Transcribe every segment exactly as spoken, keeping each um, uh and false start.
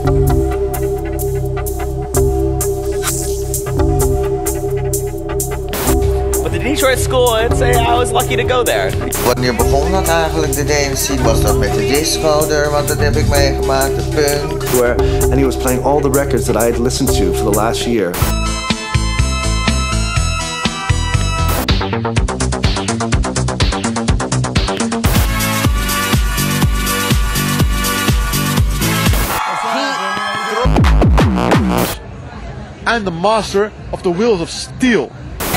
But the Detroit School, I'd say I was lucky to go there. Wanneer begon dat eigenlijk, de dance scene? Was dat met de disco er, want dat heb ik meegemaakt, de punk. Where, and he was playing all the records that I had listened to for the last year. I'm the master of the wheels of steel.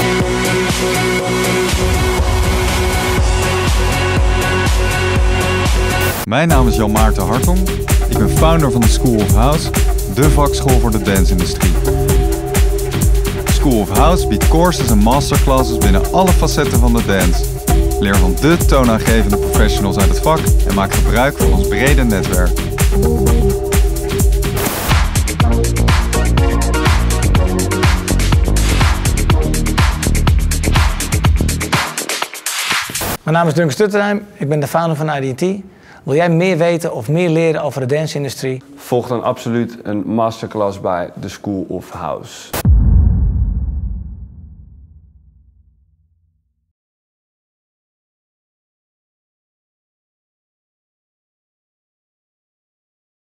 Mijn naam is Jan Maarten Hartong. Ik ben founder van de School of House, de vakschool voor de dance-industrie. School of House biedt courses en masterclasses binnen alle facetten van de dance. Leer van de toonaangevende professionals uit het vak en maak gebruik van ons brede netwerk. Mijn naam is Duncan Stutterheim, ik ben de founder van I D T. Wil jij meer weten of meer leren over de dance-industrie? Volg dan absoluut een masterclass bij The School of House.